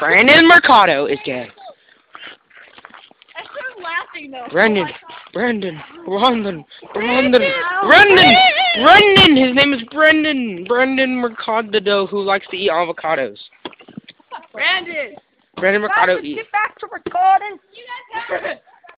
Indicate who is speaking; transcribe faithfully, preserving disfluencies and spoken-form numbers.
Speaker 1: Branden Mercado is gay.
Speaker 2: I started laughing though.
Speaker 1: Branden, Branden, Branden, Branden, Branden, Branden. His name is Branden. Branden Mercado, who likes to eat avocados.
Speaker 2: Branden.
Speaker 1: Branden Mercado
Speaker 2: Guys, let's
Speaker 1: eats.
Speaker 2: get back to recording. You guys have